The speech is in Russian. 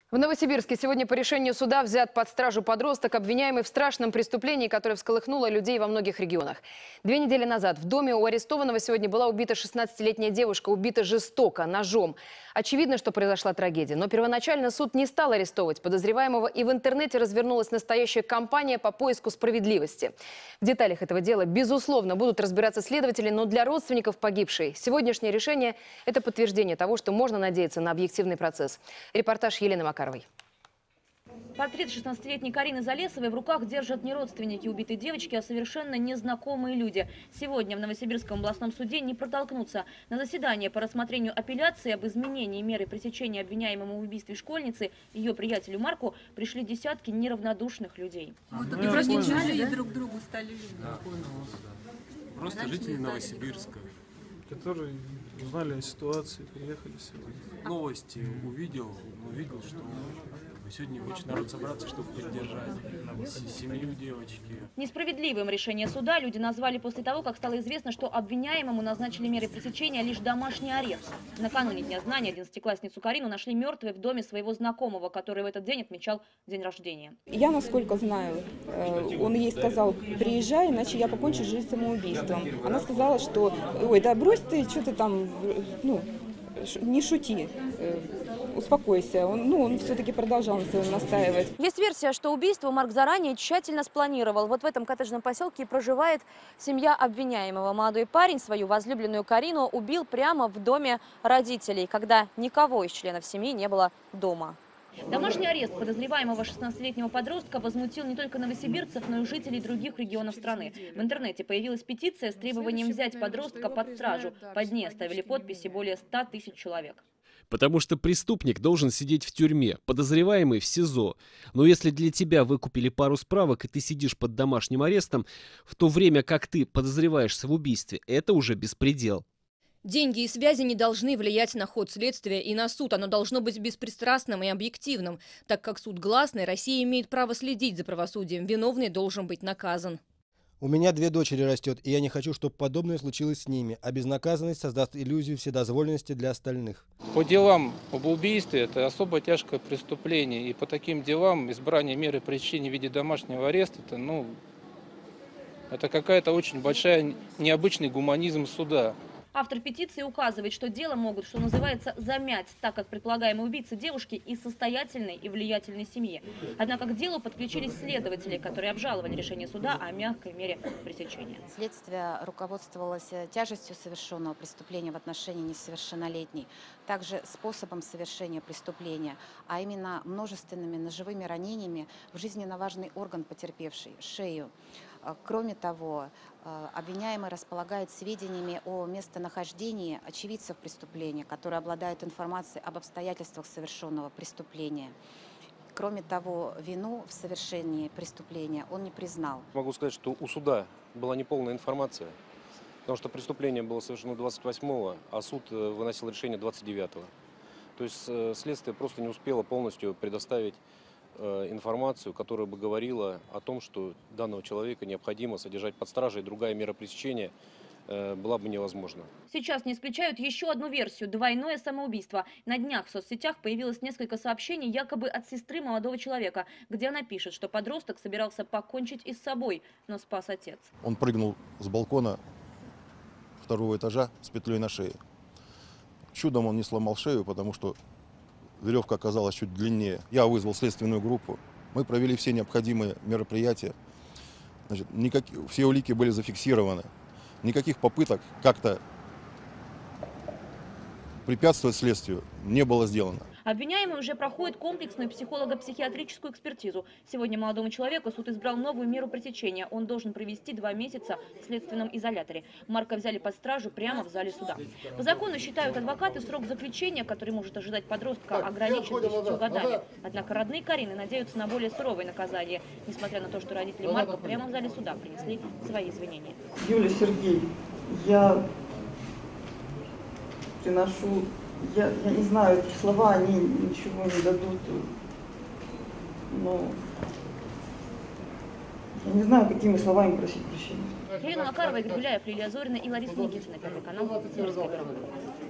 В Новосибирске сегодня по решению суда взят под стражу подросток, обвиняемый в страшном преступлении, которое всколыхнуло людей во многих регионах. 2 недели назад в доме у арестованного сегодня была убита 16-летняя девушка, убита жестоко, ножом. Очевидно, что произошла трагедия, но первоначально суд не стал арестовывать подозреваемого, и в интернете развернулась настоящая кампания по поиску справедливости. В деталях этого дела, безусловно, будут разбираться следователи, но для родственников погибшей сегодняшнее решение – это подтверждение того, что можно надеяться на объективный процесс. Репортаж Елены Макаровой. Портрет 16-летней Карины Залесовой в руках держат не родственники убитой девочки, а совершенно незнакомые люди. Сегодня в Новосибирском областном суде не протолкнуться. На заседание по рассмотрению апелляции об изменении меры пресечения обвиняемому в убийстве школьницы ее приятелю Марку пришли десятки неравнодушных людей. И просто чужие друг другу стали люди. Да. Просто жители Новосибирска, которые узнали о ситуации, приехали сегодня. Новости увидел, что сегодня хочет народ собраться, чтобы поддержать семью девочки. Несправедливым решение суда люди назвали после того, как стало известно, что обвиняемому назначили меры пресечения лишь домашний арест. Накануне Дня знаний 11-классницу Карину нашли мертвой в доме своего знакомого, который в этот день отмечал день рождения. Я, насколько знаю, он ей сказал: приезжай, иначе я покончу жизнь самоубийством. Она сказала, что ой, да брось ты, что ты там, не шути, успокойся. Он все-таки продолжал на своем настаивать. Есть версия, что убийство Марк заранее тщательно спланировал. Вот в этом коттеджном поселке и проживает семья обвиняемого. Молодой парень свою возлюбленную Карину убил прямо в доме родителей, когда никого из членов семьи не было дома. Домашний арест подозреваемого 16-летнего подростка возмутил не только новосибирцев, но и жителей других регионов страны. В интернете появилась петиция с требованием взять подростка под стражу. Под ней оставили подписи более 100 тысяч человек. Потому что преступник должен сидеть в тюрьме, подозреваемый в СИЗО. Но если для тебя выкупили пару справок, и ты сидишь под домашним арестом, в то время как ты подозреваешься в убийстве, это уже беспредел. Деньги и связи не должны влиять на ход следствия и на суд. Оно должно быть беспристрастным и объективным. Так как суд гласный, Россия имеет право следить за правосудием. Виновный должен быть наказан. У меня 2 дочери растет, и я не хочу, чтобы подобное случилось с ними. А безнаказанность создаст иллюзию вседозволенности для остальных. По делам об убийстве это особо тяжкое преступление. И по таким делам избрание меры пресечения в виде домашнего ареста, это какая-то очень большая необычный гуманизм суда. Автор петиции указывает, что дело могут, что называется, замять, так как предполагаемый убийца девушки из состоятельной и влиятельной семьи. Однако к делу подключились следователи, которые обжаловали решение суда о мягкой мере пресечения. Следствие руководствовалось тяжестью совершенного преступления в отношении несовершеннолетней, также способом совершения преступления, а именно множественными ножевыми ранениями в жизненно важный орган потерпевшей – шею. Кроме того, обвиняемый располагает сведениями о местонахождении очевидцев преступления, которые обладают информацией об обстоятельствах совершенного преступления. Кроме того, вину в совершении преступления он не признал. Могу сказать, что у суда была неполная информация, потому что преступление было совершено 28-го, а суд выносил решение 29-го. То есть следствие просто не успело полностью предоставить информацию, которая бы говорила о том, что данного человека необходимо содержать под стражей, другая мера пресечения была бы невозможна. Сейчас не исключают еще одну версию – двойное самоубийство. На днях в соцсетях появилось несколько сообщений якобы от сестры молодого человека, где она пишет, что подросток собирался покончить и с собой, но спас отец. Он прыгнул с балкона 2-го этажа с петлей на шее. Чудом он не сломал шею, потому что веревка оказалась чуть длиннее. Я вызвал следственную группу. Мы провели все необходимые мероприятия. Все улики были зафиксированы. Никаких попыток как-то препятствовать следствию не было сделано. Обвиняемый уже проходит комплексную психолого-психиатрическую экспертизу. Сегодня молодому человеку суд избрал новую меру пресечения. Он должен провести 2 месяца в следственном изоляторе. Марка взяли под стражу прямо в зале суда. По закону, считают адвокаты, срок заключения, который может ожидать подростка, ограничен 10 годами. Однако родные Карины надеются на более суровое наказание, несмотря на то, что родители Марка прямо в зале суда принесли свои извинения. Юлия, Сергей, я приношу... Я не знаю, эти слова, они ничего не дадут, но я не знаю, какими словами просить прощения. Елена Макарова, Игорь Гуляев, Лилия Зорина и Лариса Никитина. Первый канал.